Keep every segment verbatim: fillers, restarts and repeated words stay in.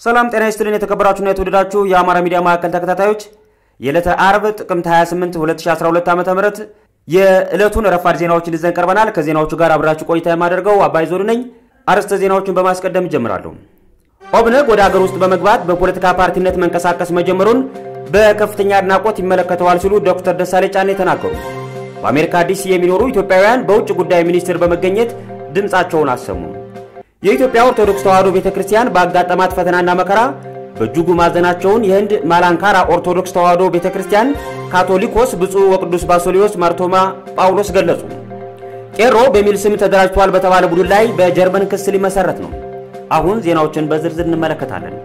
ሰላም ጤና ይስጥልን የተከበራችሁና የተወደዳችሁ የአማራ ሚዲያ ማዕከል ተከታታዮች የዕለተ አርብ ጥቅምት ሃያ ስምንት ሁለት ሺህ አስራ ሁለት ዓመተ ምህረት የዕለቱን ረፋድ ዜናዎችን ይዘን ቀርበናል። ከዜናዎቹ ጋር አብራችሁ ቆይታ የማደርገው አባይ ዞር ነኝ። አርዕስተ ዜናዎችን በማስቀደም ጀምራለሁ። ኦብነግ ወደ ሀገር ውስጥ በመግባት በፖለቲካ ፓርቲነት መንቀሳቀስ መጀመሩን በከፍተኛ አድናቆት ይመለከተዋል ሲሉ ዶክተር ደሳለኝ ጫኔ ተናገሩ። በአሜሪካ ዲሲ የሚኖሩ ኢትዮጵያውያን በውጭ ጉዳይ ሚኒስቴር በመገኘት ድምጻቸውን አሰሙ። የኢትዮጵያ ኦርቶዶክስ ተዋሕዶ ቤተክርስቲያን ባጋጠማት ፈተናና መከራ በእጅጉ ማዘናቸውን የህንድ ማላንካራ ኦርቶዶክስ ተዋሕዶ ቤተክርስቲያን ካቶሊኮስ ብፁዕ ወቅዱስ ባሶሊዮስ ማርቶማ ጳውሎስ ገለጹ። ቄሮ በሚል ስም ተደራጅቷል በተባለ ቡድን ላይ በጀርመን ክስ ሊመሰረት ነው። አሁን ዜናዎችን በዝርዝር እንመለከታለን።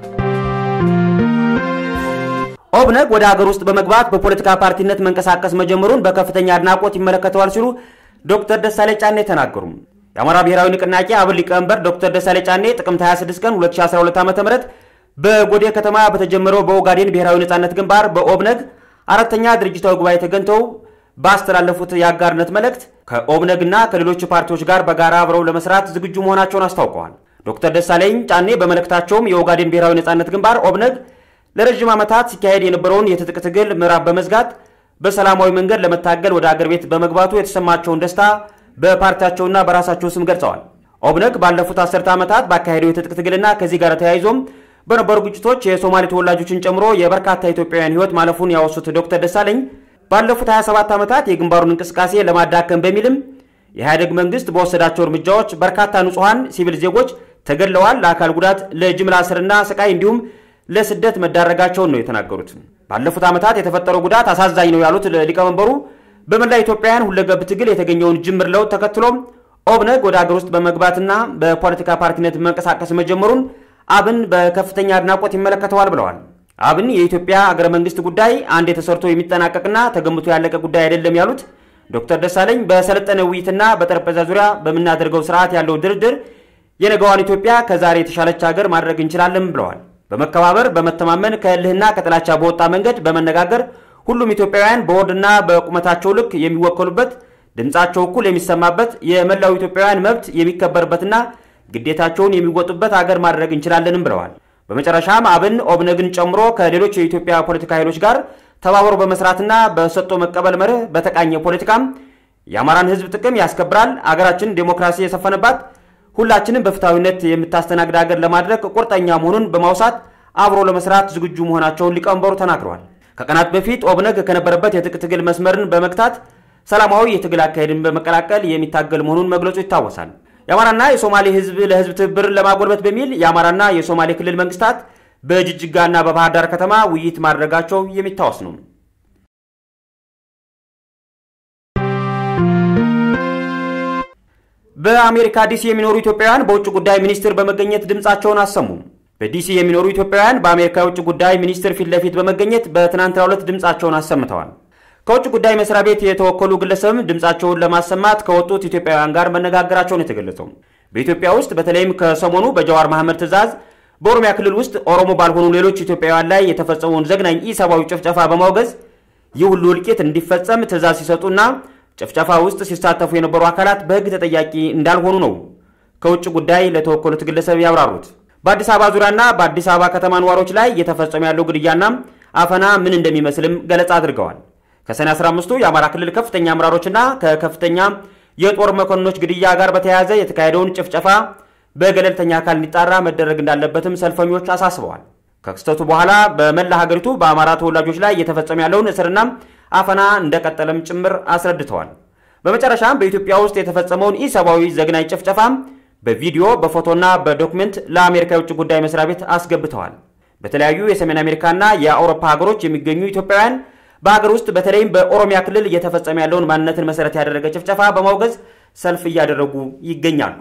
ኦብነግ ወደ ሀገር ውስጥ በመግባት በፖለቲካ ፓርቲነት መንቀሳቀስ መጀመሩን በከፍተኛ አድናቆት ይመለከተዋል ሲሉ ዶክተር ደሳለኝ ጫኔ ተናገሩ። የአማራ ብሔራዊ ንቅናቄ አብን ሊቀመንበር ዶክተር ደሳለኝ ጫኔ ጥቅምት ሃያ ስድስት ቀን ሁለት ሺህ አስራ ሁለት ዓመተ ምህረት በጎዴ ከተማ በተጀመረው በኦጋዴን ብሔራዊ ነጻነት ግንባር በኦብነግ አራተኛ ድርጅታዊ ጉባኤ ተገኝተው ባስተላለፉት የአጋርነት መልእክት ከኦብነግና ከሌሎች ፓርቲዎች ጋር በጋራ አብረው ለመስራት ዝግጁ መሆናቸውን አስታውቀዋል። ዶክተር ደሳለኝ ጫኔ በመልእክታቸውም የኦጋዴን ብሔራዊ ነጻነት ግንባር ኦብነግ ለረጅም ዓመታት ሲካሄድ የነበረውን የትጥቅ ትግል ምዕራብ በመዝጋት በሰላማዊ መንገድ ለመታገል ወደ አገር ቤት በመግባቱ የተሰማቸውን ደስታ በፓርቲያቸውና በራሳቸው ስም ገልጸዋል። ኦብነግ ባለፉት አስርተ ዓመታት ባካሄደው የትጥቅ ትግልና ከዚህ ጋር ተያይዞም በነበሩ ግጭቶች የሶማሌ ተወላጆችን ጨምሮ የበርካታ ኢትዮጵያውያን ሕይወት ማለፉን ያወሱት ዶክተር ደሳለኝ ባለፉት ሃያ ሰባት ዓመታት የግንባሩን እንቅስቃሴ ለማዳከም በሚልም የኢህአዴግ መንግስት በወሰዳቸው እርምጃዎች በርካታ ንጹሃን ሲቪል ዜጎች ተገድለዋል፣ ለአካል ጉዳት፣ ለጅምላ እስርና ስቃይ እንዲሁም ለስደት መዳረጋቸውን ነው የተናገሩት። ባለፉት ዓመታት የተፈጠረው ጉዳት አሳዛኝ ነው ያሉት ሊቀመንበሩ በመላ ኢትዮጵያውያን ሁለገብ ትግል የተገኘውን ጅምር ለውጥ ተከትሎም ኦብነግ ወደ ሀገር ውስጥ በመግባትና በፖለቲካ ፓርቲነት መንቀሳቀስ መጀመሩን አብን በከፍተኛ አድናቆት ይመለከተዋል ብለዋል። አብን የኢትዮጵያ አገረ መንግስት ጉዳይ አንድ የተሰርቶ የሚጠናቀቅና ተገምቶ ያለቀ ጉዳይ አይደለም ያሉት ዶክተር ደሳለኝ በሰለጠነ ውይይትና በጠረጴዛ ዙሪያ በመናደርገው ስርዓት ያለው ድርድር የነገዋን ኢትዮጵያ ከዛሬ የተሻለች ሀገር ማድረግ እንችላለን ብለዋል። በመከባበር በመተማመን ከእልህና ከጥላቻ በወጣ መንገድ በመነጋገር ሁሉም ኢትዮጵያውያን በወርድና በቁመታቸው ልክ የሚወከሉበት ድምጻቸው እኩል የሚሰማበት የመላው ኢትዮጵያውያን መብት የሚከበርበትና ግዴታቸውን የሚወጡበት ሀገር ማድረግ እንችላለን ብለዋል። በመጨረሻም አብን ኦብነግን ጨምሮ ከሌሎች የኢትዮጵያ ፖለቲካ ኃይሎች ጋር ተባብሮ በመስራትና በሰጥቶ መቀበል መርህ በተቃኘ ፖለቲካም የአማራን ሕዝብ ጥቅም ያስከብራል፣ አገራችን ዴሞክራሲ የሰፈነባት ሁላችንም በፍትሃዊነት የምታስተናግድ ሀገር ለማድረግ ቁርጠኛ መሆኑን በማውሳት አብሮ ለመስራት ዝግጁ መሆናቸውን ሊቀመንበሩ ተናግረዋል። ከቀናት በፊት ኦብነግ ከነበረበት የትጥቅ ትግል መስመርን በመክታት ሰላማዊ የትግል አካሄድን በመቀላቀል የሚታገል መሆኑን መግለጹ ይታወሳል። የአማራና የሶማሌ ህዝብ ለህዝብ ትብብርን ለማጎልበት በሚል የአማራና የሶማሌ ክልል መንግስታት በጅጅጋና በባህር ዳር ከተማ ውይይት ማድረጋቸው የሚታወስ ነው። በአሜሪካ ዲሲ የሚኖሩ ኢትዮጵያውያን በውጭ ጉዳይ ሚኒስቴር በመገኘት ድምጻቸውን አሰሙ። በዲሲ የሚኖሩ ኢትዮጵያውያን በአሜሪካ የውጭ ጉዳይ ሚኒስቴር ፊት ለፊት በመገኘት በትናንትናው ዕለት ድምጻቸውን አሰምተዋል። ከውጭ ጉዳይ መስሪያ ቤት የተወከሉ ግለሰብም ድምጻቸውን ለማሰማት ከወጡት ኢትዮጵያውያን ጋር መነጋገራቸውን የተገለጸው በኢትዮጵያ ውስጥ በተለይም ከሰሞኑ በጀዋር መሐመድ ትዕዛዝ በኦሮሚያ ክልል ውስጥ ኦሮሞ ባልሆኑ ሌሎች ኢትዮጵያውያን ላይ የተፈጸመውን ዘግናኝ ኢሰብአዊ ጭፍጨፋ በማውገዝ ይህ ሁሉ እልቂት እንዲፈጸም ትዕዛዝ ሲሰጡና ጭፍጨፋ ውስጥ ሲሳተፉ የነበሩ አካላት በሕግ ተጠያቂ እንዳልሆኑ ነው ከውጭ ጉዳይ ለተወከሉት ግለሰብ ያብራሩት። በአዲስ አበባ ዙሪያና በአዲስ አበባ ከተማ ነዋሪዎች ላይ እየተፈጸመ ያለው ግድያና አፈና ምን እንደሚመስልም ገለጻ አድርገዋል። ከሰኔ አስራ አምስቱ የአማራ ክልል ከፍተኛ አመራሮችና ከከፍተኛ የጦር መኮንኖች ግድያ ጋር በተያያዘ የተካሄደውን ጭፍጨፋ በገለልተኛ አካል እንዲጣራ መደረግ እንዳለበትም ሰልፈኞች አሳስበዋል። ከክስተቱ በኋላ በመላ ሀገሪቱ በአማራ ተወላጆች ላይ እየተፈጸመ ያለውን እስርና አፈና እንደቀጠለም ጭምር አስረድተዋል። በመጨረሻም በኢትዮጵያ ውስጥ የተፈጸመውን ኢሰብአዊ ዘግናኝ ጭፍጨፋ በቪዲዮ በፎቶና በዶክመንት ለአሜሪካ የውጭ ጉዳይ መስሪያ ቤት አስገብተዋል። በተለያዩ የሰሜን አሜሪካና የአውሮፓ ሀገሮች የሚገኙ ኢትዮጵያውያን በሀገር ውስጥ በተለይም በኦሮሚያ ክልል እየተፈጸመ ያለውን ማንነትን መሰረት ያደረገ ጭፍጨፋ በማውገዝ ሰልፍ እያደረጉ ይገኛሉ።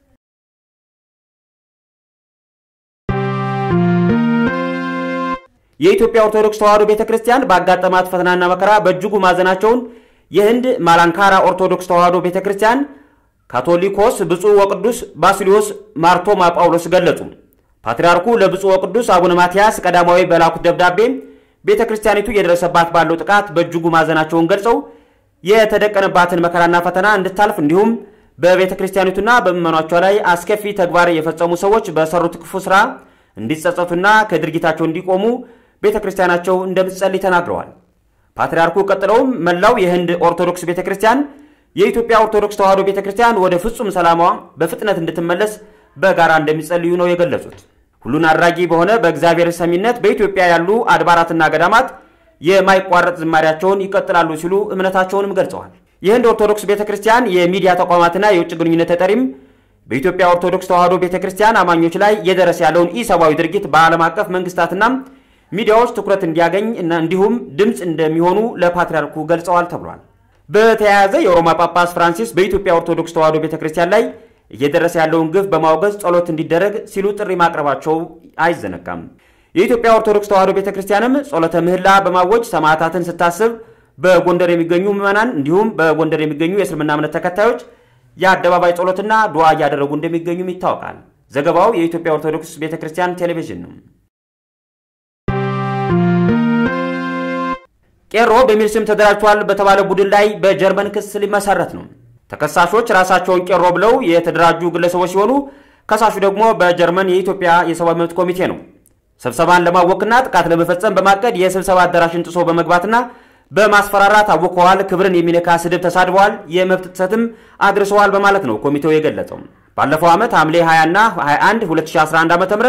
የኢትዮጵያ ኦርቶዶክስ ተዋሕዶ ቤተክርስቲያን ባጋጠማት ፈተናና መከራ በእጅጉ ማዘናቸውን የህንድ ማላንካራ ኦርቶዶክስ ተዋሕዶ ቤተክርስቲያን ካቶሊኮስ ብፁዕ ወቅዱስ ባሶሊዮስ ማርቶማ ጳውሎስ ገለጹ። ፓትርያርኩ ለብፁዕ ወቅዱስ አቡነ ማትያስ ቀዳማዊ በላኩት ደብዳቤ ቤተክርስቲያኒቱ የደረሰባት ባለው ጥቃት በእጅጉ ማዘናቸውን ገልጸው የተደቀነባትን መከራና ፈተና እንድታልፍ እንዲሁም በቤተክርስቲያኒቱና በመመኗቿ ላይ አስከፊ ተግባር የፈጸሙ ሰዎች በሰሩት ክፉ ስራ እንዲጸጸቱና ከድርጊታቸው እንዲቆሙ ቤተክርስቲያናቸው እንደምትጸልይ ተናግረዋል። ፓትርያርኩ ቀጥለውም መላው የህንድ ኦርቶዶክስ ቤተክርስቲያን የኢትዮጵያ ኦርቶዶክስ ተዋሕዶ ቤተክርስቲያን ወደ ፍጹም ሰላሟ በፍጥነት እንድትመለስ በጋራ እንደሚጸልዩ ነው የገለጹት። ሁሉን አድራጊ በሆነ በእግዚአብሔር ሰሚነት በኢትዮጵያ ያሉ አድባራትና ገዳማት የማይቋረጥ ዝማሪያቸውን ይቀጥላሉ ሲሉ እምነታቸውንም ገልጸዋል። የህንድ ኦርቶዶክስ ቤተክርስቲያን የሚዲያ ተቋማትና የውጭ ግንኙነት ተጠሪም በኢትዮጵያ ኦርቶዶክስ ተዋሕዶ ቤተክርስቲያን አማኞች ላይ የደረሰ ያለውን ኢሰብአዊ ድርጊት በዓለም አቀፍ መንግስታትና ሚዲያዎች ትኩረት እንዲያገኝ እና እንዲሁም ድምጽ እንደሚሆኑ ለፓትርያርኩ ገልጸዋል ተብሏል። በተያያዘ የሮማ ጳጳስ ፍራንሲስ በኢትዮጵያ ኦርቶዶክስ ተዋሕዶ ቤተክርስቲያን ላይ እየደረሰ ያለውን ግፍ በማውገዝ ጸሎት እንዲደረግ ሲሉ ጥሪ ማቅረባቸው አይዘነጋም። የኢትዮጵያ ኦርቶዶክስ ተዋሕዶ ቤተክርስቲያንም ጸሎተ ምህላ በማወጅ ሰማዕታትን ስታስብ በጎንደር የሚገኙ ምዕመናን እንዲሁም በጎንደር የሚገኙ የእስልምና እምነት ተከታዮች የአደባባይ ጸሎትና ዱዓ እያደረጉ እንደሚገኙም ይታወቃል። ዘገባው የኢትዮጵያ ኦርቶዶክስ ቤተክርስቲያን ቴሌቪዥን ነው። ቄሮ በሚል ስም ተደራጅቷል በተባለ ቡድን ላይ በጀርመን ክስ ሊመሰረት ነው። ተከሳሾች ራሳቸውን ቄሮ ብለው የተደራጁ ግለሰቦች ሲሆኑ ከሳሹ ደግሞ በጀርመን የኢትዮጵያ የሰብአዊ መብት ኮሚቴ ነው። ስብሰባን ለማወክና ጥቃት ለመፈጸም በማቀድ የስብሰባ አዳራሽን ጥሶ በመግባትና በማስፈራራት አወከዋል፣ ክብርን የሚነካ ስድብ ተሳድበዋል፣ የመብት ጥሰትም አድርሰዋል በማለት ነው ኮሚቴው የገለጸው። ባለፈው ዓመት ሐምሌ ሃያ እና ሃያ አንድ ሁለት ሺህ አስራ አንድ ዓ.ም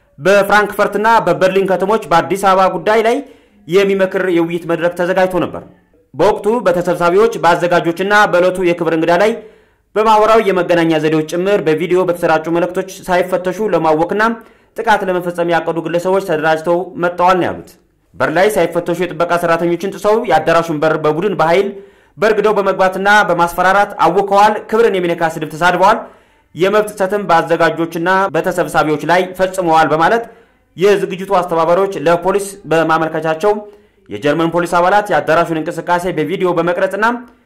በፍራንክፈርትና በበርሊን ከተሞች በአዲስ አበባ ጉዳይ ላይ የሚመክር የውይይት መድረክ ተዘጋጅቶ ነበር። በወቅቱ በተሰብሳቢዎች በአዘጋጆችና በዕለቱ የክብር እንግዳ ላይ በማህበራዊ የመገናኛ ዘዴዎች ጭምር በቪዲዮ በተሰራጩ መልእክቶች ሳይፈተሹ ለማወክና ጥቃት ለመፈጸም ያቀዱ ግለሰቦች ተደራጅተው መጣዋል ነው ያሉት። በር ላይ ሳይፈተሹ የጥበቃ ሰራተኞችን ጥሰው የአዳራሹን በር በቡድን በኃይል በርግደው በመግባትና በማስፈራራት አወከዋል፣ ክብርን የሚነካ ስድብ ተሳድበዋል፣ የመብት ጥሰትም በአዘጋጆችና በተሰብሳቢዎች ላይ ፈጽመዋል በማለት የዝግጅቱ አስተባባሪዎች ለፖሊስ በማመልከቻቸው የጀርመን ፖሊስ አባላት የአዳራሹን እንቅስቃሴ በቪዲዮ በመቅረጽና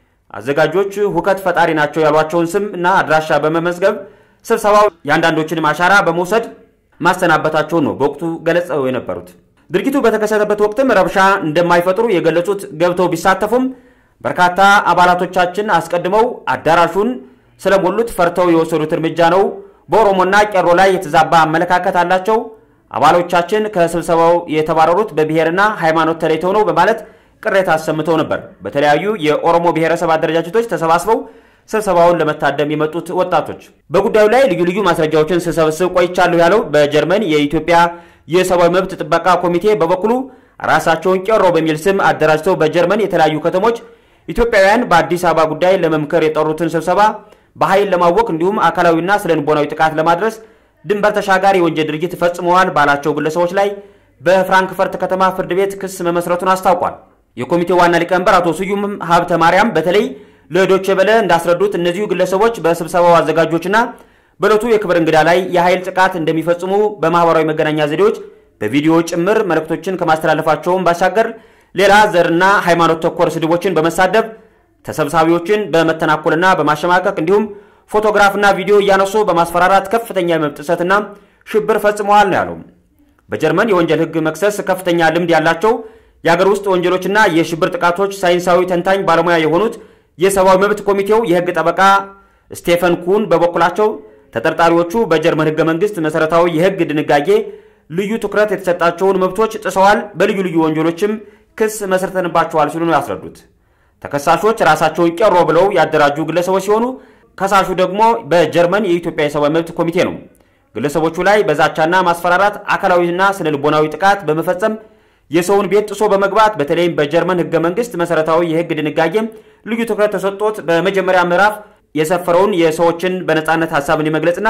አዘጋጆች ሁከት ፈጣሪ ናቸው ያሏቸውን ስም እና አድራሻ በመመዝገብ ስብሰባው ያንዳንዶችን አሻራ በመውሰድ ማስተናበታቸው ነው በወቅቱ ገለጸው የነበሩት። ድርጊቱ በተከሰተበት ወቅትም ረብሻ እንደማይፈጥሩ የገለጹት ገብተው ቢሳተፉም በርካታ አባላቶቻችን አስቀድመው አዳራሹን ስለሞሉት ፈርተው የወሰዱት እርምጃ ነው፣ በኦሮሞና ቄሮ ላይ የተዛባ አመለካከት አላቸው፣ አባሎቻችን ከስብሰባው የተባረሩት በብሔርና ሃይማኖት ተለይተው ነው በማለት ቅሬታ አሰምተው ነበር። በተለያዩ የኦሮሞ ብሔረሰብ አደረጃጀቶች ተሰባስበው ስብሰባውን ለመታደም የመጡት ወጣቶች በጉዳዩ ላይ ልዩ ልዩ ማስረጃዎችን ሲሰበስብ ቆይቻለሁ ያለው በጀርመን የኢትዮጵያ የሰብአዊ መብት ጥበቃ ኮሚቴ በበኩሉ ራሳቸውን ቄሮ በሚል ስም አደራጅተው በጀርመን የተለያዩ ከተሞች ኢትዮጵያውያን በአዲስ አበባ ጉዳይ ለመምከር የጠሩትን ስብሰባ በኃይል ለማወክ እንዲሁም አካላዊና ስለንቦናዊ ጥቃት ለማድረስ ድንበር ተሻጋሪ ወንጀል ድርጊት ፈጽመዋል ባላቸው ግለሰቦች ላይ በፍራንክፈርት ከተማ ፍርድ ቤት ክስ መመስረቱን አስታውቋል። የኮሚቴው ዋና ሊቀመንበር አቶ ስዩም ሀብተ ማርያም በተለይ ለዶቼ ቬለ እንዳስረዱት እነዚሁ ግለሰቦች በስብሰባው አዘጋጆችና በዕለቱ የክብር እንግዳ ላይ የኃይል ጥቃት እንደሚፈጽሙ በማህበራዊ መገናኛ ዘዴዎች በቪዲዮ ጭምር መልእክቶችን ከማስተላለፋቸውም ባሻገር ሌላ ዘርና ሃይማኖት ተኮር ስድቦችን በመሳደብ ተሰብሳቢዎችን በመተናኮልና በማሸማቀቅ እንዲሁም ፎቶግራፍና ቪዲዮ እያነሱ በማስፈራራት ከፍተኛ የመብት ጥሰትና ሽብር ፈጽመዋል ነው ያለው። በጀርመን የወንጀል ህግ መክሰስ ከፍተኛ ልምድ ያላቸው የሀገር ውስጥ ወንጀሎችና የሽብር ጥቃቶች ሳይንሳዊ ተንታኝ ባለሙያ የሆኑት የሰብአዊ መብት ኮሚቴው የህግ ጠበቃ ስቴፈን ኩን በበኩላቸው ተጠርጣሪዎቹ በጀርመን ህገ መንግስት መሰረታዊ የህግ ድንጋጌ ልዩ ትኩረት የተሰጣቸውን መብቶች ጥሰዋል፣ በልዩ ልዩ ወንጀሎችም ክስ መስርተንባቸዋል ሲሉ ነው ያስረዱት። ተከሳሾች ራሳቸውን ቄሮ ብለው ያደራጁ ግለሰቦች ሲሆኑ ከሳሹ ደግሞ በጀርመን የኢትዮጵያ የሰብአዊ መብት ኮሚቴ ነው። ግለሰቦቹ ላይ በዛቻና ማስፈራራት አካላዊና ስነልቦናዊ ጥቃት በመፈጸም የሰውን ቤት ጥሶ በመግባት በተለይም በጀርመን ህገ መንግስት መሰረታዊ የህግ ድንጋጌ ልዩ ትኩረት ተሰጥቶት በመጀመሪያ ምዕራፍ የሰፈረውን የሰዎችን በነጻነት ሐሳብን የመግለጽና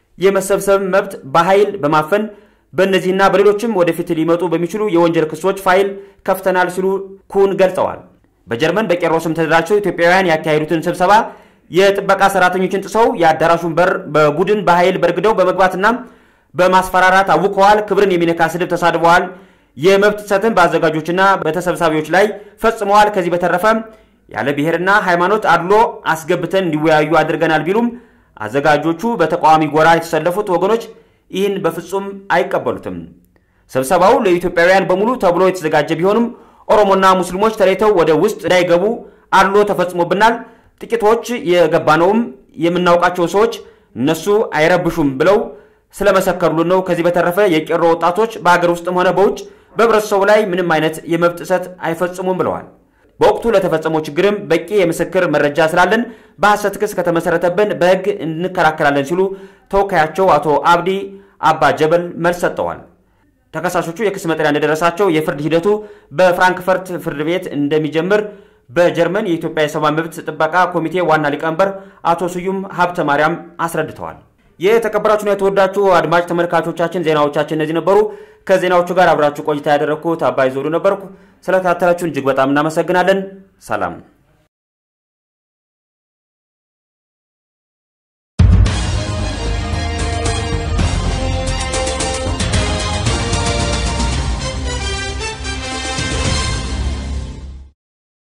የመሰብሰብ መብት በኃይል በማፈን በእነዚህና በሌሎችም ወደፊት ሊመጡ በሚችሉ የወንጀል ክሶች ፋይል ከፍተናል ሲሉ ኩን ገልጸዋል። በጀርመን በቄሮ ስም ተደራጅተው ኢትዮጵያውያን ያካሄዱትን ስብሰባ የጥበቃ ሰራተኞችን ጥሰው የአዳራሹን በር በቡድን በኃይል በርግደው በመግባትና በማስፈራራት አውከዋል፣ ክብርን የሚነካ ስድብ ተሳድበዋል፣ የመብት ጥሰትን በአዘጋጆችና በተሰብሳቢዎች ላይ ፈጽመዋል። ከዚህ በተረፈ ያለ ብሔርና ሃይማኖት አድሎ አስገብተን እንዲወያዩ አድርገናል ቢሉም አዘጋጆቹ በተቃዋሚ ጎራ የተሰለፉት ወገኖች ይህን በፍጹም አይቀበሉትም። ስብሰባው ለኢትዮጵያውያን በሙሉ ተብሎ የተዘጋጀ ቢሆንም ኦሮሞና ሙስሊሞች ተለይተው ወደ ውስጥ እንዳይገቡ አድሎ ተፈጽሞብናል፣ ጥቂቶች የገባነውም የምናውቃቸው ሰዎች እነሱ አይረብሹም ብለው ስለመሰከሩልን ነው። ከዚህ በተረፈ የቄሮ ወጣቶች በአገር ውስጥም ሆነ በውጭ በህብረተሰቡ ላይ ምንም አይነት የመብት ጥሰት አይፈጽሙም ብለዋል። በወቅቱ ለተፈጸመው ችግርም በቂ የምስክር መረጃ ስላለን በሐሰት ክስ ከተመሰረተብን በህግ እንከራከራለን ሲሉ ተወካያቸው አቶ አብዲ አባ ጀበል መልስ ሰጥተዋል። ተከሳሾቹ የክስ መጥሪያ እንደደረሳቸው የፍርድ ሂደቱ በፍራንክፈርት ፍርድ ቤት እንደሚጀምር በጀርመን የኢትዮጵያ የሰብአዊ መብት ጥበቃ ኮሚቴ ዋና ሊቀመንበር አቶ ስዩም ሀብተ ማርያም አስረድተዋል። የተከበራችሁና የተወዳችሁ አድማጭ ተመልካቾቻችን ዜናዎቻችን እነዚህ ነበሩ። ከዜናዎቹ ጋር አብራችሁ ቆይታ ያደረኩት አባይ ዞሩ ነበርኩ። ስለተከታተላችሁን እጅግ በጣም እናመሰግናለን። ሰላም።